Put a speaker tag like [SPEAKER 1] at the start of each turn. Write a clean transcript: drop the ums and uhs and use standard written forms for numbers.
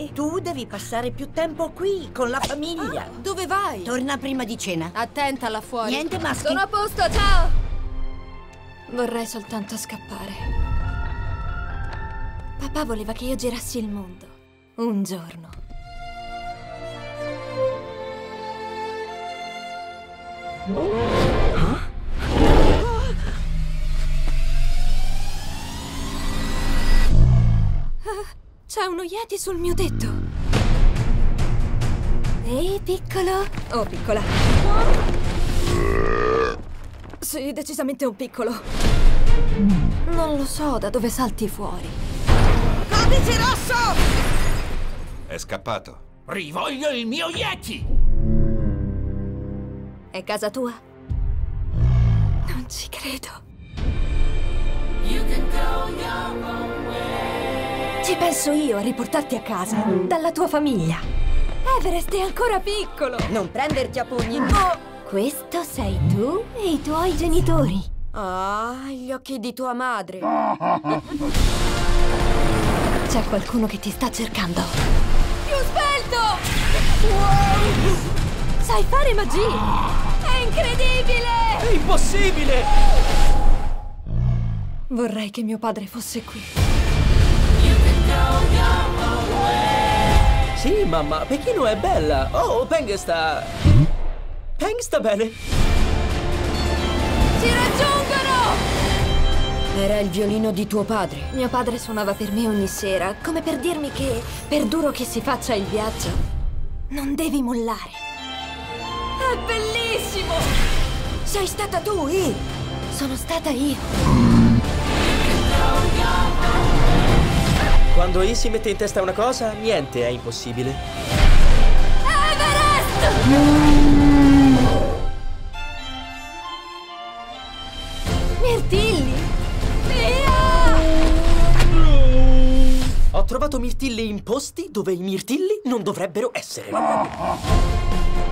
[SPEAKER 1] Ehi, tu devi passare più tempo qui, con la famiglia.
[SPEAKER 2] Dove vai?
[SPEAKER 1] Torna prima di cena.
[SPEAKER 2] Attenta là fuori.
[SPEAKER 1] Niente maschi.
[SPEAKER 2] Sono a posto, ciao! Vorrei soltanto scappare. Papà voleva che io girassi il mondo. Un giorno. C'è uno Yeti sul mio tetto. Ehi, piccolo. Oh, piccola. Sì, decisamente un piccolo. Non lo so da dove salti fuori.
[SPEAKER 1] Codice rosso!
[SPEAKER 3] È scappato.
[SPEAKER 4] Rivoglio il mio Yeti!
[SPEAKER 2] È casa tua? Non ci credo. Ci penso io a riportarti a casa, dalla tua famiglia. Everest è ancora piccolo.
[SPEAKER 1] Non prenderti a pugni.
[SPEAKER 2] Oh, questo sei tu e i tuoi genitori.
[SPEAKER 1] Ah, gli occhi di tua madre.
[SPEAKER 2] C'è qualcuno che ti sta cercando. Più svelto! Sai fare magia! È incredibile!
[SPEAKER 4] È impossibile!
[SPEAKER 2] Vorrei che mio padre fosse qui.
[SPEAKER 4] Sì, mamma, Pechino è bella. Oh, Peng sta bene.
[SPEAKER 2] Ci raggiungono!
[SPEAKER 1] Era il violino di tuo padre.
[SPEAKER 2] Mio padre suonava per me ogni sera, come per dirmi che, per duro che si faccia il viaggio, non devi mollare. È bellissimo!
[SPEAKER 1] Sei stata tu, I?
[SPEAKER 2] Sono stata io.
[SPEAKER 4] Quando I si mette in testa una cosa, niente è impossibile.
[SPEAKER 2] Everest! Mirtilli! Via!
[SPEAKER 4] Ho trovato mirtilli in posti dove i mirtilli non dovrebbero essere.